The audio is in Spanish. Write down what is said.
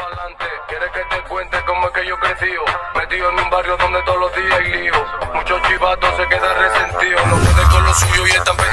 pa'lante. ¿Quieres que te cuente cómo es que yo crecí? Metido en un barrio donde todos los días hay lío. Muchos chivatos se quedan resentidos. No pueden con lo suyo y están